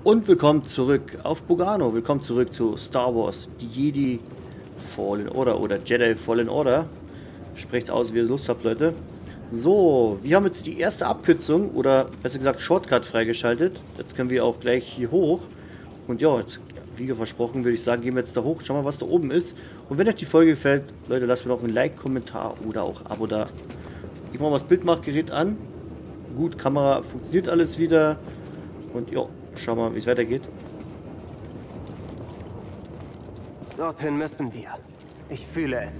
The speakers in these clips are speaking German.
Und willkommen zurück auf Bogano. Willkommen zurück zu Star Wars, die Jedi Fallen Order oder Jedi Fallen Order. Sprecht's aus, wie ihr Lust habt, Leute. So, wir haben jetzt die erste Abkürzung oder besser gesagt Shortcut freigeschaltet. Jetzt können wir auch gleich hier hoch. Und ja, jetzt, wie versprochen, würde ich sagen, gehen wir jetzt da hoch. Schauen wir, was da oben ist. Und wenn euch die Folge gefällt, Leute, lasst mir noch ein Like, Kommentar oder auch Abo da. Ich mache mal das Bildmachgerät an. Gut, Kamera funktioniert alles wieder. Und ja, schauen wir mal, wie es weitergeht. Dorthin müssen wir. Ich fühle es.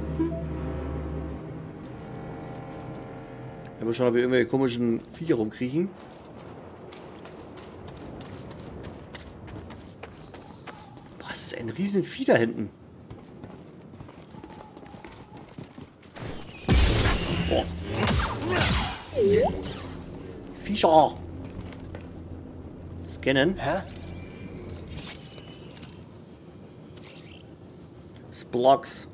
Ja, wir schauen, ob wir irgendwelche komischen Viecher rumkriechen. Boah, das ist ein riesen Vieh da hinten. Boah. Viecher. Scannen. Hä? Splocks.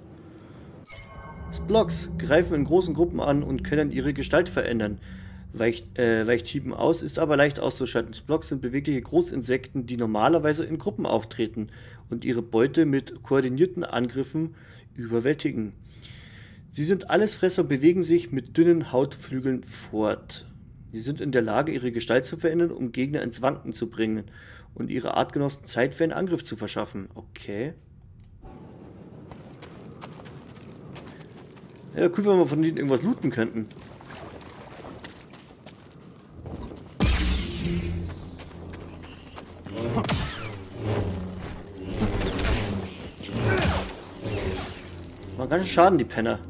Splocks greifen in großen Gruppen an und können ihre Gestalt verändern. Weichtypen aus, ist aber leicht auszuschalten. Splocks sind bewegliche Großinsekten, die normalerweise in Gruppen auftreten und ihre Beute mit koordinierten Angriffen überwältigen. Sie sind Allesfresser und bewegen sich mit dünnen Hautflügeln fort. Sie sind in der Lage, ihre Gestalt zu verändern, um Gegner ins Wanken zu bringen und ihre Artgenossen Zeit für einen Angriff zu verschaffen. Okay. Ja, cool, wenn wir von denen irgendwas looten könnten. Machen ganz schön Schaden, die Penner.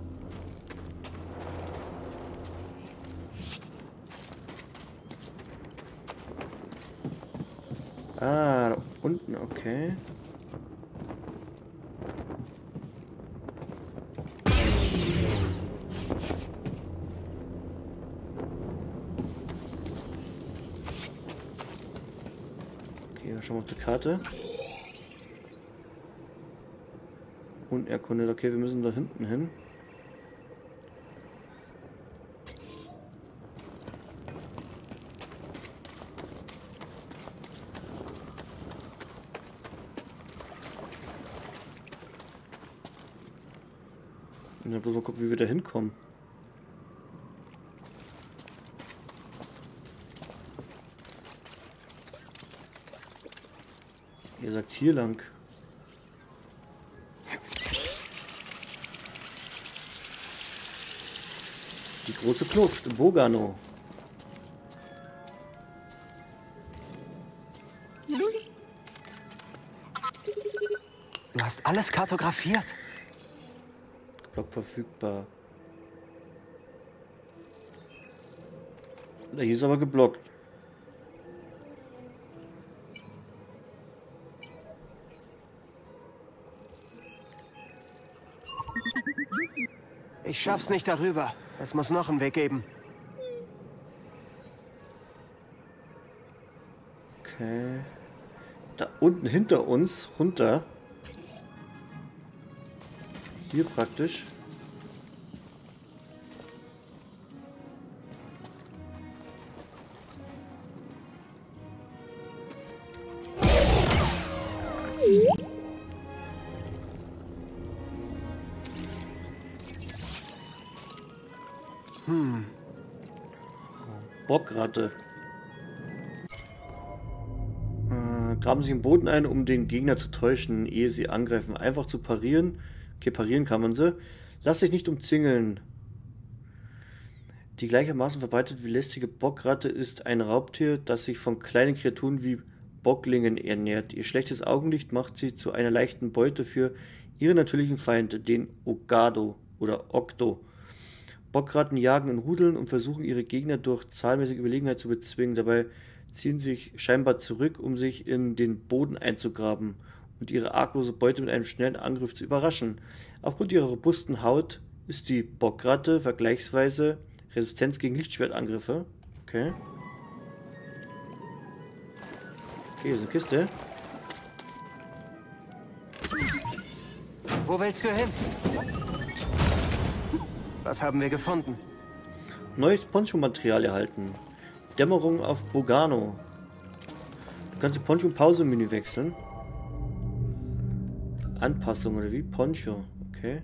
Ah, da unten, okay. Okay, schauen wir auf die Karte. Unerkundet, okay, wir müssen da hinten hin. Und dann bloß mal gucken, wie wir da hinkommen. Ihr sagt hier lang. Die große Kluft, Bogano. Du hast alles kartografiert. Block verfügbar. Da hier ist aber geblockt. Ich schaff's nicht darüber. Es muss noch einen Weg geben. Okay. Da unten hinter uns, runter. Hier praktisch. Bockratte. Graben sich im Boden ein, um den Gegner zu täuschen, ehe sie angreifen. Einfach zu parieren. Okay, parieren kann man sie. Lass dich nicht umzingeln. Die gleichermaßen verbreitet wie lästige Bockratte ist ein Raubtier, das sich von kleinen Kreaturen wie Bocklingen ernährt. Ihr schlechtes Augenlicht macht sie zu einer leichten Beute für ihren natürlichen Feind, den Ogado oder Okto. Bockratten jagen in Rudeln und versuchen ihre Gegner durch zahlenmäßige Überlegenheit zu bezwingen. Dabei ziehen sie sich scheinbar zurück, um sich in den Boden einzugraben und ihre arglose Beute mit einem schnellen Angriff zu überraschen. Aufgrund ihrer robusten Haut ist die Bockratte vergleichsweise resistent gegen Lichtschwertangriffe. Okay. Okay, hier ist eine Kiste. Wo willst du hin? Was haben wir gefunden? Neues Poncho-Material erhalten. Dämmerung auf Bogano. Du kannst die Poncho-Pause-Menü wechseln. Anpassung oder wie? Poncho. Okay.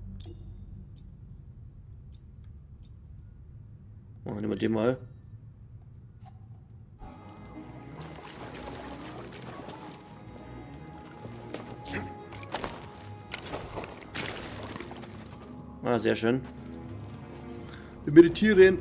Oh, nehmen wir den mal. Ah, sehr schön. Wir meditieren.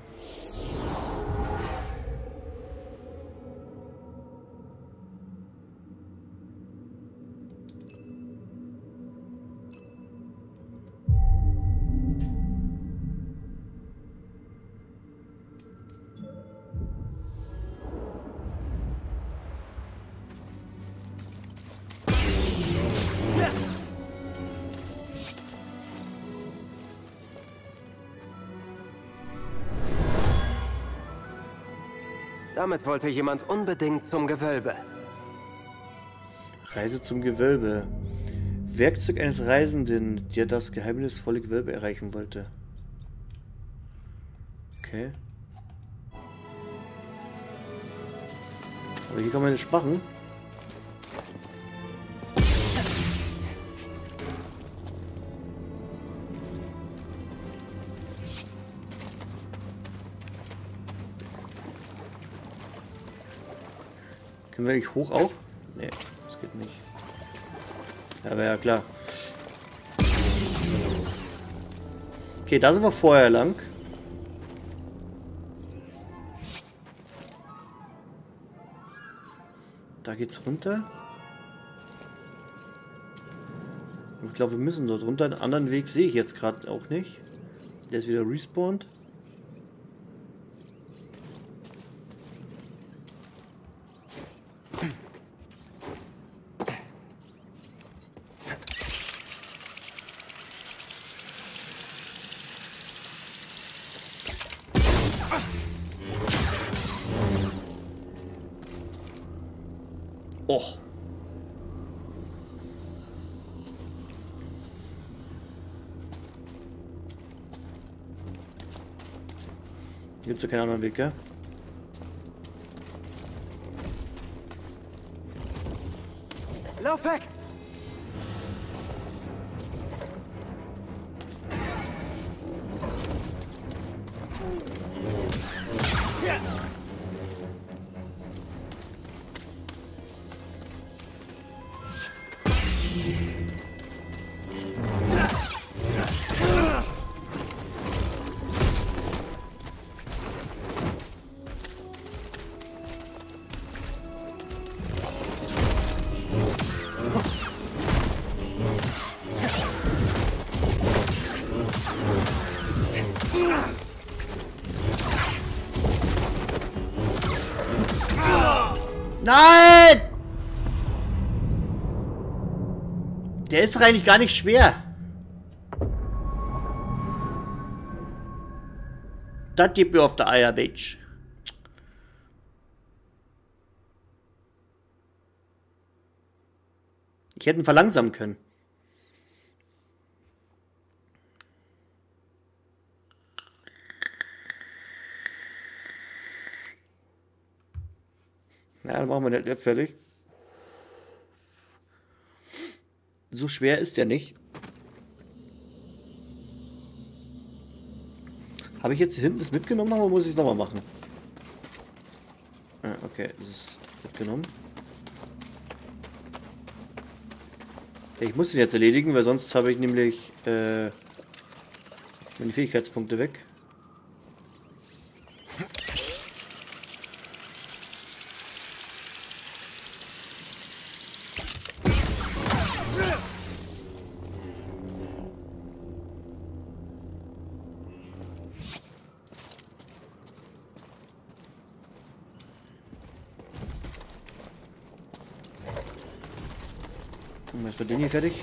Damit wollte jemand unbedingt zum Gewölbe. Reise zum Gewölbe. Werkzeug eines Reisenden, der das geheimnisvolle Gewölbe erreichen wollte. Okay. Aber hier kann man nicht machen. Können wir eigentlich hoch auch? Nee, das geht nicht. Ja, wäre ja klar. Okay, da sind wir vorher lang. Da geht's runter. Ich glaube, wir müssen dort runter. Einen anderen Weg sehe ich jetzt gerade auch nicht. Der ist wieder respawned. Och. Hier gibt es ja keinen anderen Weg, gell? Lauf weg! Nein! Der ist doch eigentlich gar nicht schwer. Das gibt mir auf der Eier, Bitch. Ich hätte ihn verlangsamen können. Ja, dann machen wir den jetzt fertig. So schwer ist der nicht. Habe ich jetzt hinten das mitgenommen oder muss ich es nochmal machen? Ah, okay, das ist mitgenommen. Ich muss den jetzt erledigen, weil sonst habe ich nämlich meine Fähigkeitspunkte weg. Und jetzt wird den hier fertig.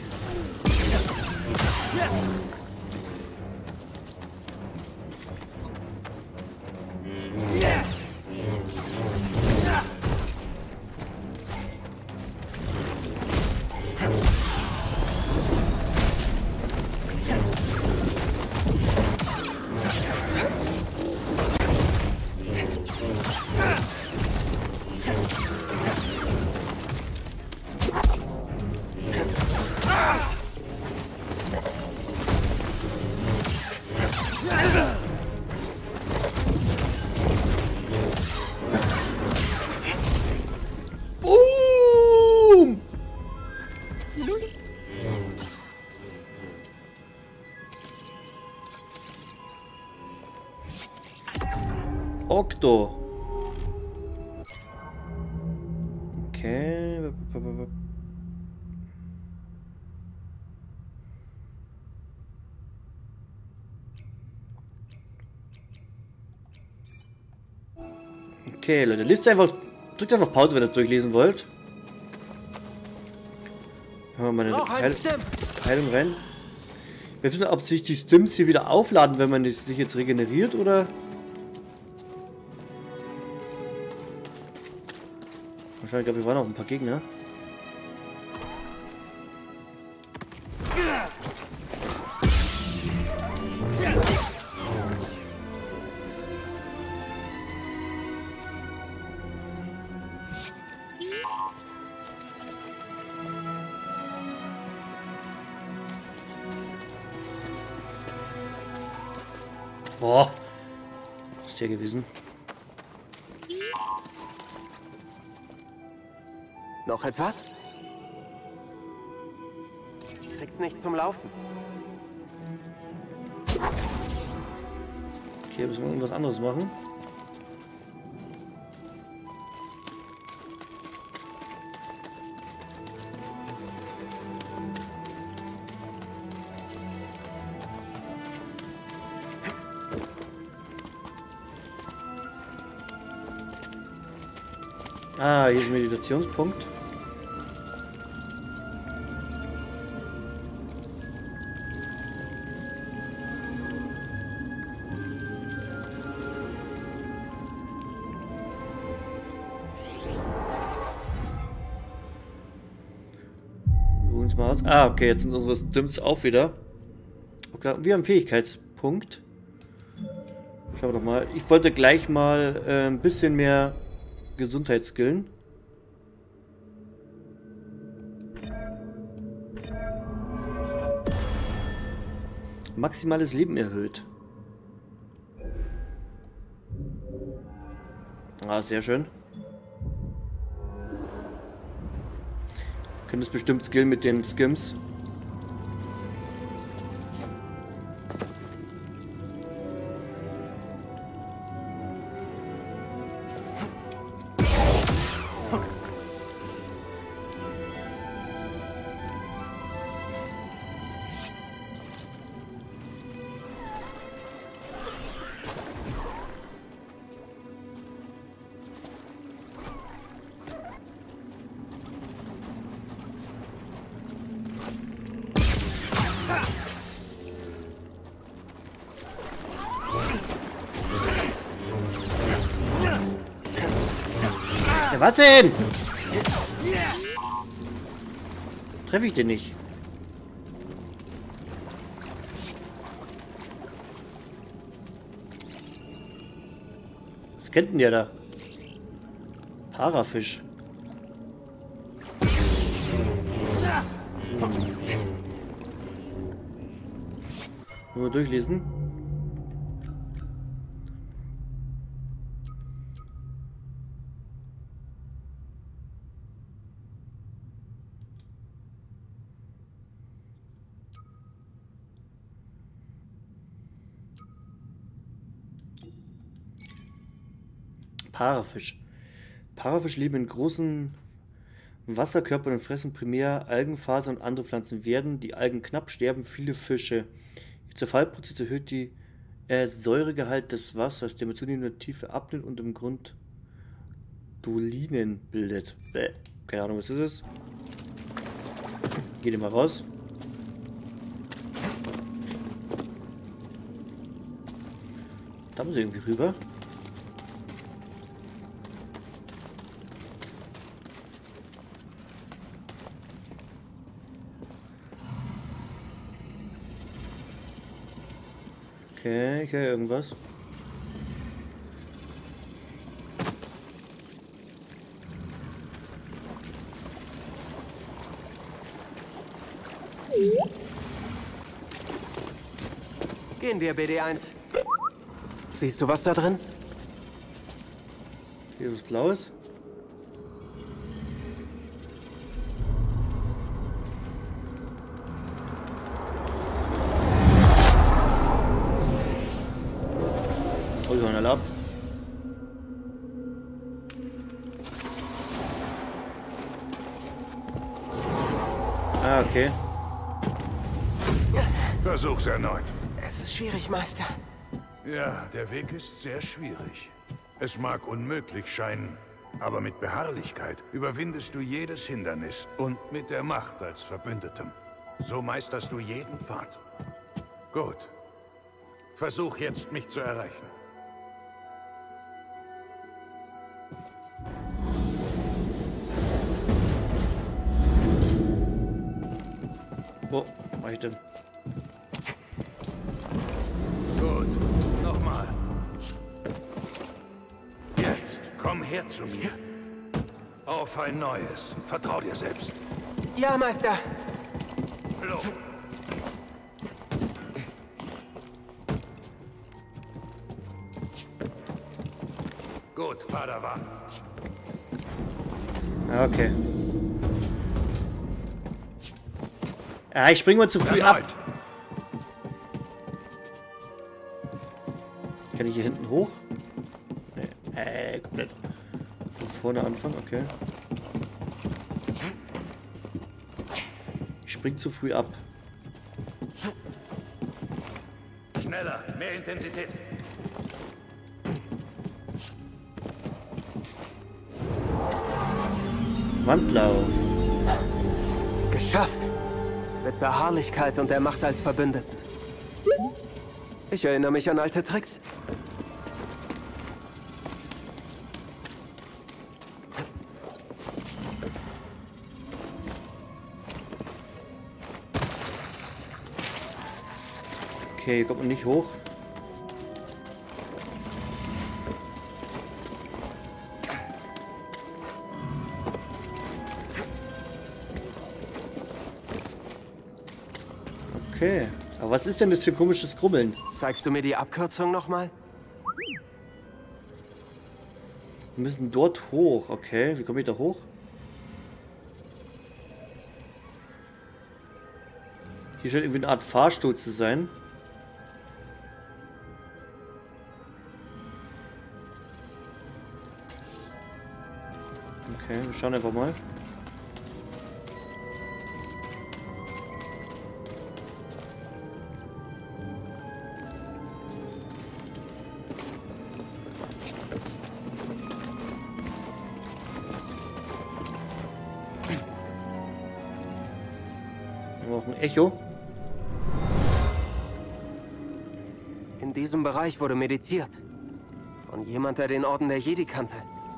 Okto. Okay. Okay, Leute, drückt einfach Pause, wenn ihr das durchlesen wollt. Machen wir mal eine Heilung rein. Wir wissen, ob sich die Stims hier wieder aufladen, wenn man sich jetzt regeneriert, oder? Wahrscheinlich, glaube ich, waren noch ein paar Gegner. Boah, ist der gewesen. Noch etwas? Kriegst nicht zum Laufen. Okay, müssen wir irgendwas anderes machen. Ah, hier ist ein Meditationspunkt. Uns mal aus. Ah, okay, jetzt sind unsere Stims auch wieder. Okay, wir haben einen Fähigkeitspunkt. Schauen wir doch mal. Ich wollte gleich mal ein bisschen mehr Gesundheitsskillen. Maximales Leben erhöht. Ah, sehr schön. Könntest bestimmt skillen mit den Skims. Ja, was denn? Treffe ich den nicht? Was kennt denn der da? Parafisch. Nur durchlesen. Parafisch. Parafisch leben in großen Wasserkörpern und fressen primär Algenfasern und andere Pflanzen. Werden die Algen knapp, sterben viele Fische. Ihr Zerfallprozess erhöht die Säuregehalt des Wassers, der mit zunehmender Tiefe abnimmt und im Grund Dolinen bildet. Keine Ahnung, was das ist. Geht mal raus. Da muss ich irgendwie rüber. Okay, ich höre irgendwas. Gehen wir, BD1. Siehst du was da drin? Hier ist was Blaues. Oh, wir ab. okay. Versuch's erneut. Es ist schwierig, Meister. Ja, der Weg ist sehr schwierig. Es mag unmöglich scheinen, aber mit Beharrlichkeit überwindest du jedes Hindernis und mit der Macht als Verbündetem. So meisterst du jeden Pfad. Gut. Versuch jetzt, mich zu erreichen. Wo mach ich denn? Gut, nochmal. Jetzt, komm her zu mir. Auf ein neues. Vertrau dir selbst. Ja, Meister. Los. Gut, Padawan. Okay. Ah, ich spring mal zu früh ab. Kann ich hier hinten hoch? Nee, komplett. Von vorne anfangen, okay. Ich spring zu früh ab. Schneller, mehr Intensität. Wandlauf. Geschafft. Mit Beharrlichkeit und der Macht als Verbündeten. Ich erinnere mich an alte Tricks. Okay, hier kommt man nicht hoch. Okay. Aber was ist denn das für ein komisches Grummeln? Zeigst du mir die Abkürzung nochmal? Wir müssen dort hoch. Okay, wie komme ich da hoch? Hier scheint irgendwie eine Art Fahrstuhl zu sein. Okay, wir schauen einfach mal. Wir brauchen ein Echo. In diesem Bereich wurde meditiert. Von jemand, der den Orden der Jedi kannte.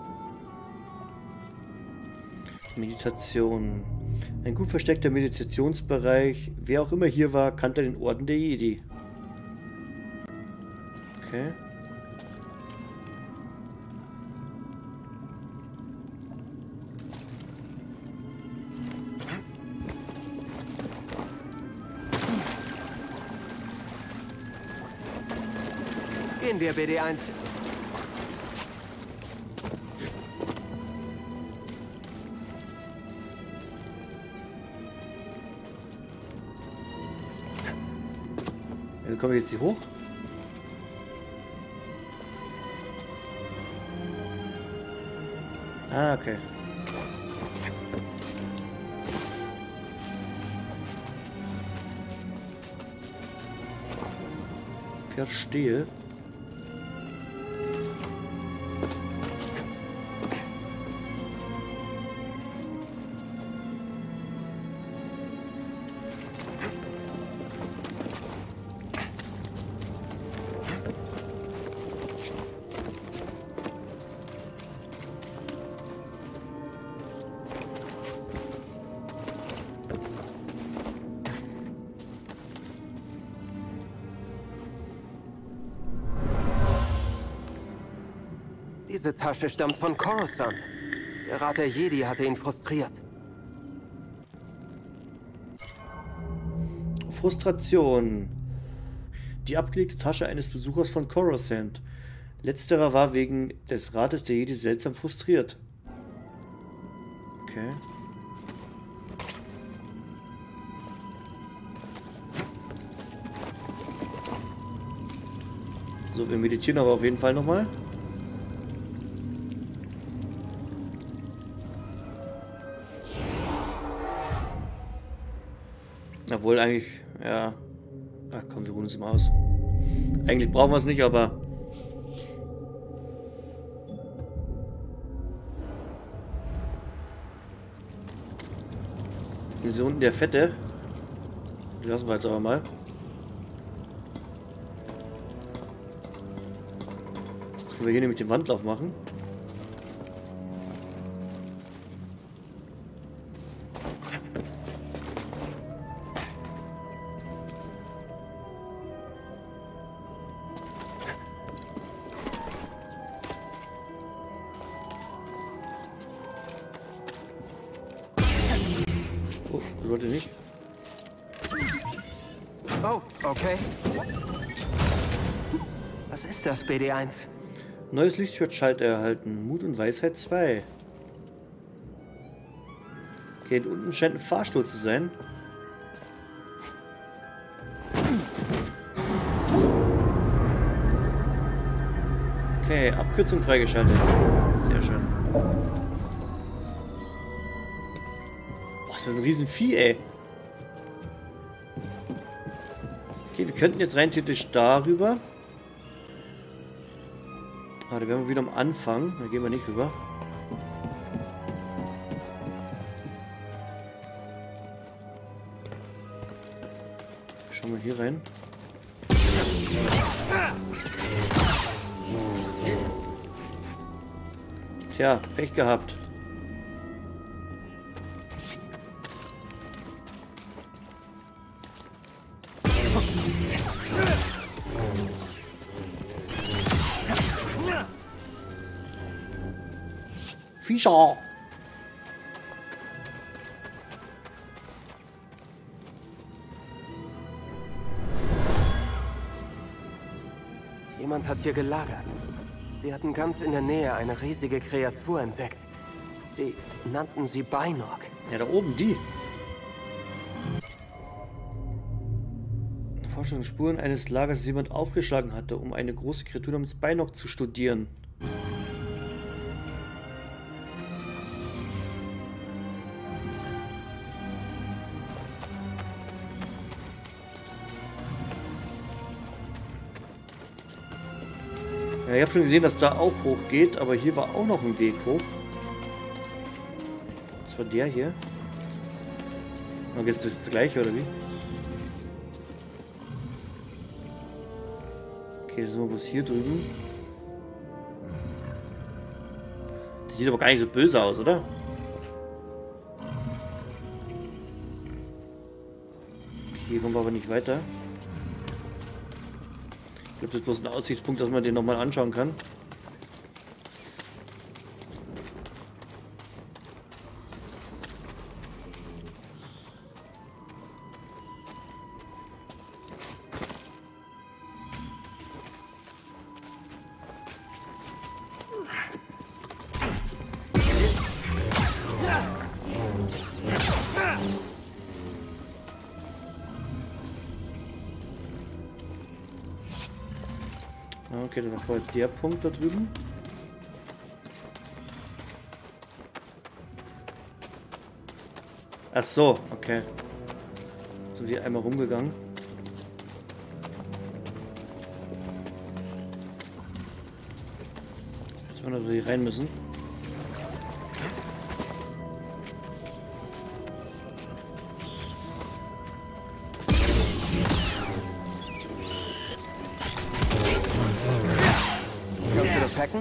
Meditation. Ein gut versteckter Meditationsbereich. Wer auch immer hier war, kannte den Orden der Jedi. Okay. Gehen wir, BD1. Wie komme ich jetzt hier hoch? Ah, okay. Verstehe. Diese Tasche stammt von Coruscant. Der Rat der Jedi hatte ihn frustriert. Frustration. Die abgelegte Tasche eines Besuchers von Coruscant. Letzterer war wegen des Rates der Jedi seltsam frustriert. Okay. So, wir meditieren aber auf jeden Fall nochmal. Obwohl eigentlich, ja. Ach komm, wir ruhen uns mal aus. Eigentlich brauchen wir es nicht, aber. Hier ist unten der Fette. Die lassen wir jetzt aber mal. Jetzt können wir hier nämlich den Wandlauf machen. Oh, Leute nicht. Oh, okay. Was ist das, BD1? Neues Lichtschwertschalter erhalten. Mut und Weisheit 2. Okay, und unten scheint ein Fahrstuhl zu sein. Okay, Abkürzung freigeschaltet. Sehr schön. Boah, ist das ein Riesenvieh, ey. Okay, wir könnten jetzt rein theoretisch darüber. Ah, da wären wir wieder am Anfang. Da gehen wir nicht rüber. Schauen wir hier rein. Tja, Pech gehabt. Fischer! Jemand hat hier gelagert. Sie hatten ganz in der Nähe eine riesige Kreatur entdeckt. Sie nannten sie Beinog. Ja, da oben die. Forschung Spuren eines Lagers, das jemand aufgeschlagen hatte, um eine große Kreatur namens Beinog zu studieren. Ja, ich habe schon gesehen, dass da auch hoch geht, aber hier war auch noch ein Weg hoch. Das war der hier. Okay, ist das gleiche, oder wie? Okay, das ist noch was hier drüben. Das sieht aber gar nicht so böse aus, oder? Okay, hier kommen wir aber nicht weiter. Ich glaube, das ist bloß ein Aussichtspunkt, dass man den nochmal anschauen kann. Okay, das war vorher der Punkt da drüben. Ach so, okay. So wie einmal rumgegangen. Jetzt werden wir hier rein müssen. Kannst du das hacken?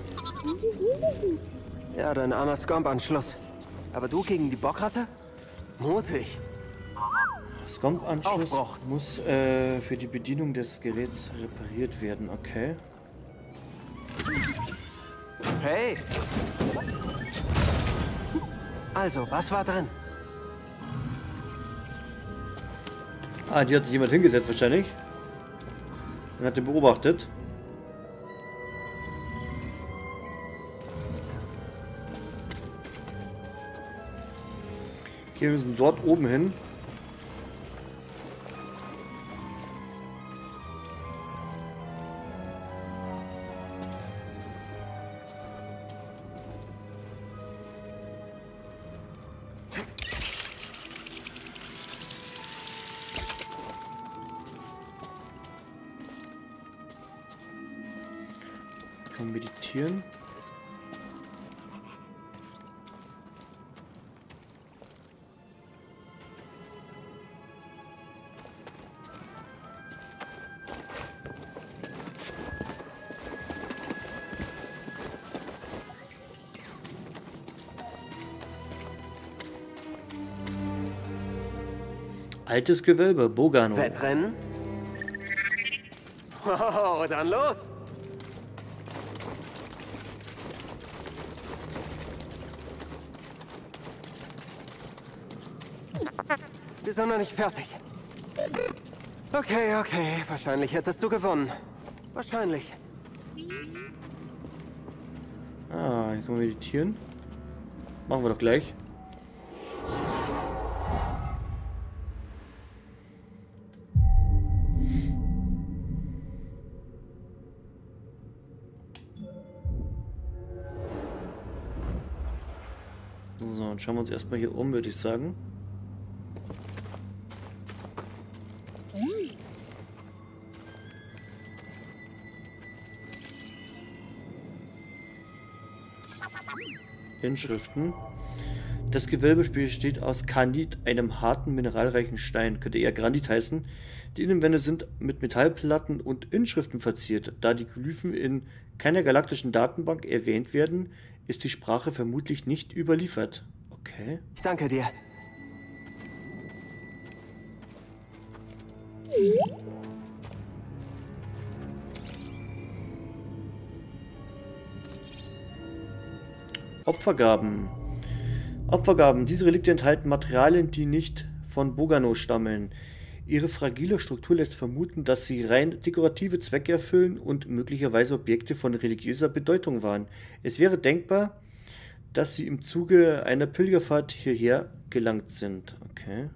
Ja, dein armer Scomp-Anschluss. Aber du gegen die Bockratte? Mutig. Scomp-Anschluss Aufbruch. muss für die Bedienung des Geräts repariert werden, okay. Hey! Also, was war drin? Ah, die hat sich jemand hingesetzt wahrscheinlich. Und hat den beobachtet. Okay, wir müssen dort oben hin. Mal meditieren. Altes Gewölbe, Bogano. Wettrennen? Oh, dann los! Wir sind noch nicht fertig. Okay. Wahrscheinlich hättest du gewonnen. Wahrscheinlich. Ah, hier kann man meditieren. Machen wir doch gleich. So, dann schauen wir uns erstmal hier um, würde ich sagen. Inschriften. Das Gewölbe besteht aus Kandit, einem harten, mineralreichen Stein, könnte eher Grandit heißen. Die Innenwände sind mit Metallplatten und Inschriften verziert. Da die Glyphen in keiner galaktischen Datenbank erwähnt werden, ist die Sprache vermutlich nicht überliefert. Okay. Ich danke dir. Opfergaben. Opfergaben. Diese Relikte enthalten Materialien, die nicht von Bogano stammen. Ihre fragile Struktur lässt vermuten, dass sie rein dekorative Zwecke erfüllen und möglicherweise Objekte von religiöser Bedeutung waren. Es wäre denkbar, dass sie im Zuge einer Pilgerfahrt hierher gelangt sind. Okay.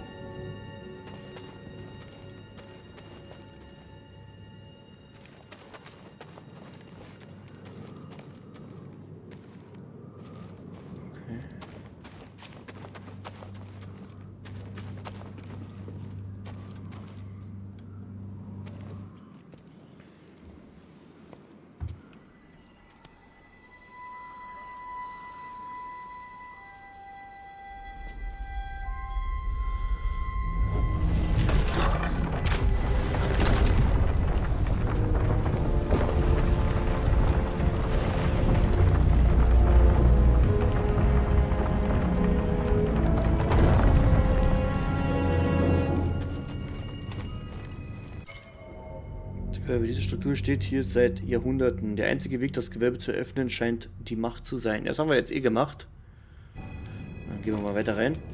Diese Struktur steht hier seit Jahrhunderten. Der einzige Weg, das Gewölbe zu öffnen, scheint die Macht zu sein. Das haben wir jetzt eh gemacht. Dann gehen wir mal weiter rein.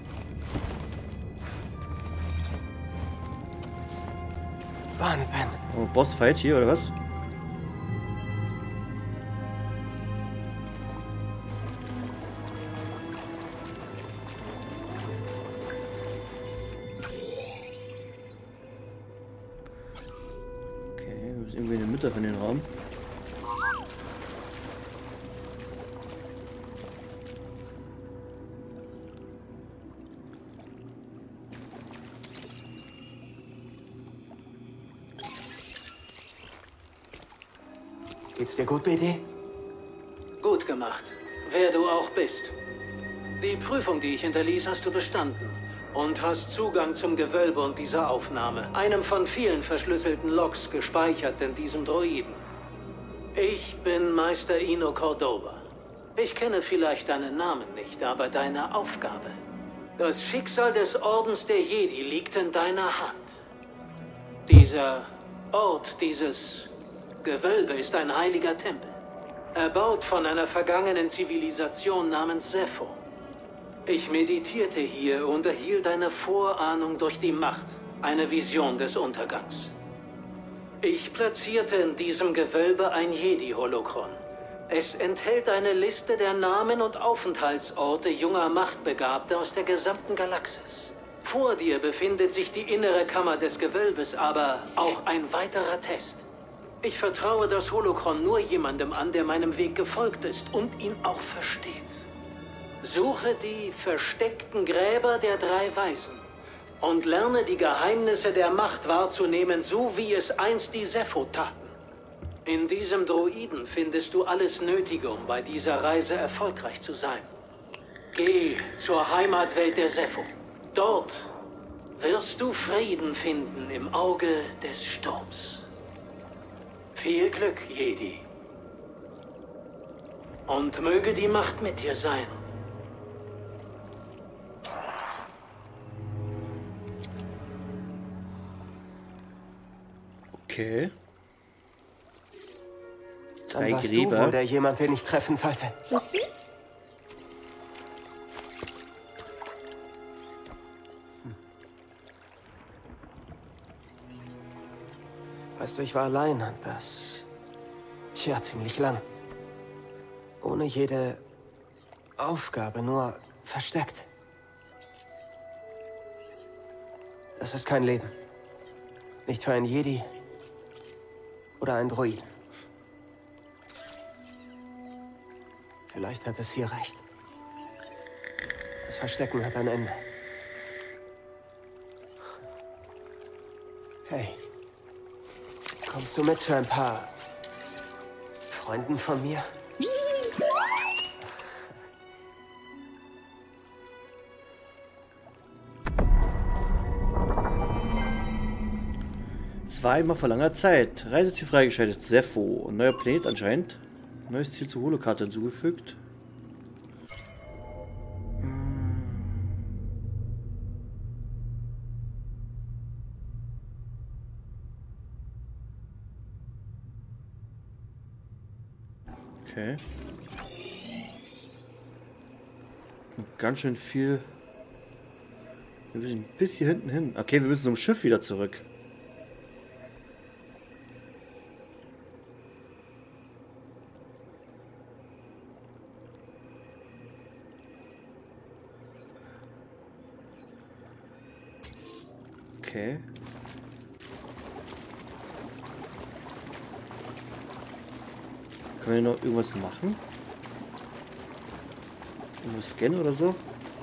Wahnsinn. Oh, Bossfight hier, oder was? Irgendwie in der Mitte von den Raum. Geht's dir gut, BD? Gut gemacht. Wer du auch bist. Die Prüfung, die ich hinterließ, hast du bestanden. Und hast Zugang zum Gewölbe und dieser Aufnahme. Einem von vielen verschlüsselten Logs gespeichert in diesem Droiden. Ich bin Meister Ino Cordova. Ich kenne vielleicht deinen Namen nicht, aber deine Aufgabe. Das Schicksal des Ordens der Jedi liegt in deiner Hand. Dieser Ort, dieses Gewölbe ist ein heiliger Tempel. Erbaut von einer vergangenen Zivilisation namens Zeffo. Ich meditierte hier und erhielt eine Vorahnung durch die Macht, eine Vision des Untergangs. Ich platzierte in diesem Gewölbe ein Jedi-Holokron. Es enthält eine Liste der Namen und Aufenthaltsorte junger Machtbegabter aus der gesamten Galaxis. Vor dir befindet sich die innere Kammer des Gewölbes, aber auch ein weiterer Test. Ich vertraue das Holokron nur jemandem an, der meinem Weg gefolgt ist und ihn auch versteht. Suche die versteckten Gräber der drei Weisen und lerne die Geheimnisse der Macht wahrzunehmen, so wie es einst die Zeffo taten. In diesem Droiden findest du alles Nötige, um bei dieser Reise erfolgreich zu sein. Geh zur Heimatwelt der Zeffo. Dort wirst du Frieden finden im Auge des Sturms. Viel Glück, Jedi. Und möge die Macht mit dir sein. Okay. Dann warst du wohl der jemand, den ich treffen sollte. Weißt du, ich war allein und das... Tja, ziemlich lang. Ohne jede Aufgabe, nur versteckt. Das ist kein Leben. Nicht für ein Jedi oder ein Droiden. Vielleicht hat es hier recht. Das Verstecken hat ein Ende. Hey, kommst du mit zu ein paar Freunden von mir? Es war einmal vor langer Zeit. Reiseziel freigeschaltet. Zeffo. Ein neuer Planet anscheinend. Neues Ziel zur Holokarte hinzugefügt. Okay. Und ganz schön viel. Wir müssen bis hier hinten hin. Okay, wir müssen zum Schiff wieder zurück. Okay. Können wir noch irgendwas machen? Irgendwas scannen oder so?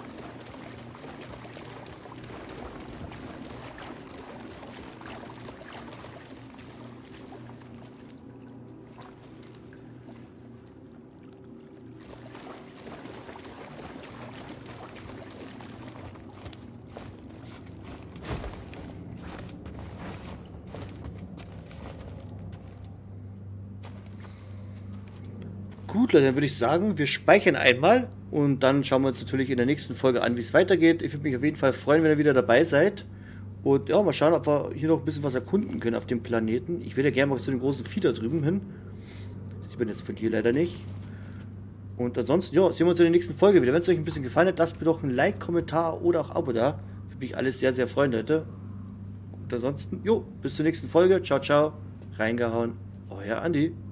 Gut, Leute, dann würde ich sagen, wir speichern einmal und dann schauen wir uns natürlich in der nächsten Folge an, wie es weitergeht. Ich würde mich auf jeden Fall freuen, wenn ihr wieder dabei seid. Und ja, mal schauen, ob wir hier noch ein bisschen was erkunden können auf dem Planeten. Ich würde ja gerne mal zu den großen Vieh da drüben hin. Das sieht man jetzt von hier leider nicht. Und ansonsten, ja, sehen wir uns in der nächsten Folge wieder. Wenn es euch ein bisschen gefallen hat, lasst mir doch ein Like, Kommentar oder auch Abo da. Würde mich alles sehr, sehr freuen, Leute. Und ansonsten, jo, bis zur nächsten Folge. Ciao, ciao. Reingehauen. Euer Andi.